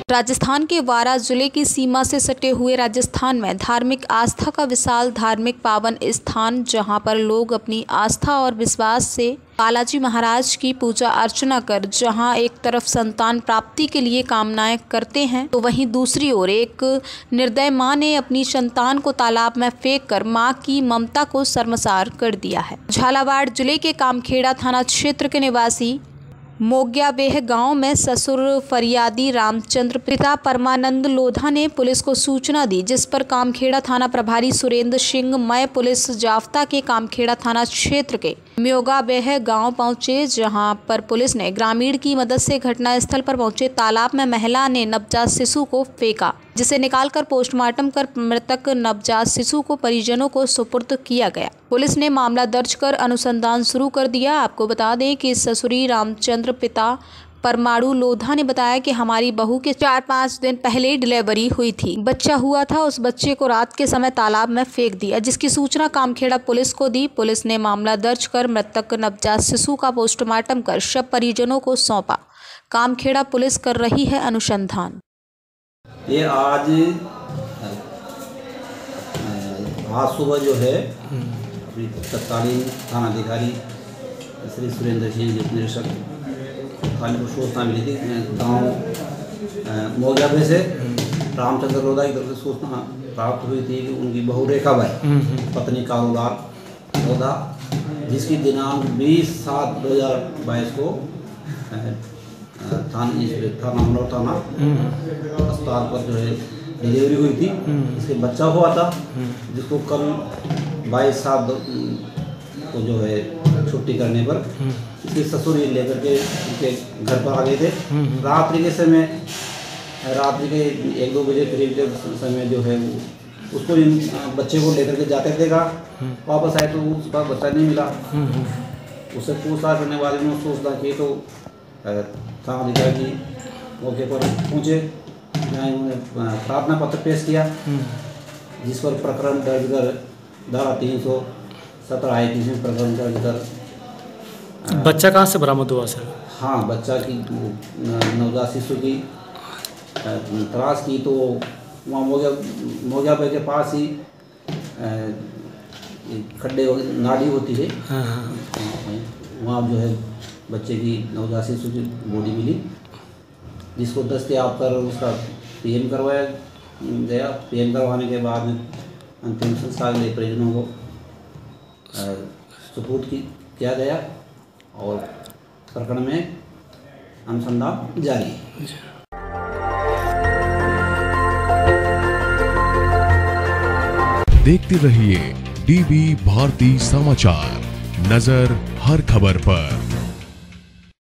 राजस्थान के वारा जिले की सीमा से सटे हुए राजस्थान में धार्मिक आस्था का विशाल धार्मिक पावन स्थान, जहां पर लोग अपनी आस्था और विश्वास से बालाजी महाराज की पूजा अर्चना कर जहां एक तरफ संतान प्राप्ति के लिए कामनाएं करते हैं, तो वहीं दूसरी ओर एक निर्दय मां ने अपनी संतान को तालाब में फेंक कर मां की ममता को शर्मसार कर दिया है। झालावाड़ जिले के कामखेड़ा थाना क्षेत्र के निवासी मोग्याबेह गांव में ससुर फरियादी रामचंद्र पिता परमानंद लोधा ने पुलिस को सूचना दी, जिस पर कामखेड़ा थाना प्रभारी सुरेंद्र सिंह मय पुलिस जाफ्ता के कामखेड़ा थाना क्षेत्र के मोग्याबेह गांव पहुंचे, जहां पर पुलिस ने ग्रामीण की मदद से घटनास्थल पर पहुंचे तालाब में महिला ने नवजात शिशु को फेंका, जिसे निकालकर पोस्टमार्टम कर मृतक नवजात शिशु को परिजनों को सुपुर्द किया गया। पुलिस ने मामला दर्ज कर अनुसंधान शुरू कर दिया। आपको बता दें कि ससुरी रामचंद्र पिता परमाणु लोधा ने बताया कि हमारी बहू के 4-5 दिन पहले डिलीवरी हुई थी, बच्चा हुआ था, उस बच्चे को रात के समय तालाब में फेंक दिया, जिसकी सूचना कामखेड़ा पुलिस को दी। पुलिस ने मामला दर्ज कर मृतक नवजात शिशु का पोस्टमार्टम कर शव परिजनों को सौंपा। कामखेड़ा पुलिस कर रही है अनुसंधान। ये आज सुबह जो है अपनी तत्कालीन थानाधिकारी श्री सुरेंद्र सिंह निरीक्षक थाने को सूचना मिली थी गाँव मोग्याबेह से रामचंद्र लोधा की तरफ से सूचना प्राप्त हुई थी कि उनकी बहू रेखाबाई पत्नी कारोलाल लोधा, जिसकी दिनांक 20/7/2022 को थाना अस्पताल पर जो है डिलीवरी हुई थी। इसके बच्चा हुआ था, जिसको कल 22/7 को जो है छुट्टी करने पर इसके ससुर लेकर के उनके घर पर आ गए थे। रात्रि के 1-2 बजे करीब के समय जो है उसको बच्चे को लेकर के जाते देखा, वापस आए तो उसका बच्चा नहीं मिला। उससे पूछताछ करने वाले ने सूचना की तो थानाधिकारी मौके पर पहुँचे, जहाँ उन्होंने प्रार्थना पत्र पेश किया, जिस पर प्रकरण दर्ज कर धारा 317 में प्रकरण दर्ज कर। बच्चा कहाँ से बरामद हुआ सर? हाँ, बच्चा की नवजात शिशु की तलाश की तो वहाँ मोग्याबेह के पास ही खड्डे नाली होती है, वहाँ जो है बच्चे की नवजात शिशु की बॉडी मिली, जिसको दस्तयाब कर उसका पीएम करवाया गया। पीएम करवाने के बाद अंतिम संस्कार के लिए परिजनों को सुपुर्द किया गया और प्रकरण में अनुसंधान जारी है। देखते रहिए डीबी भारती समाचार, नजर हर खबर पर।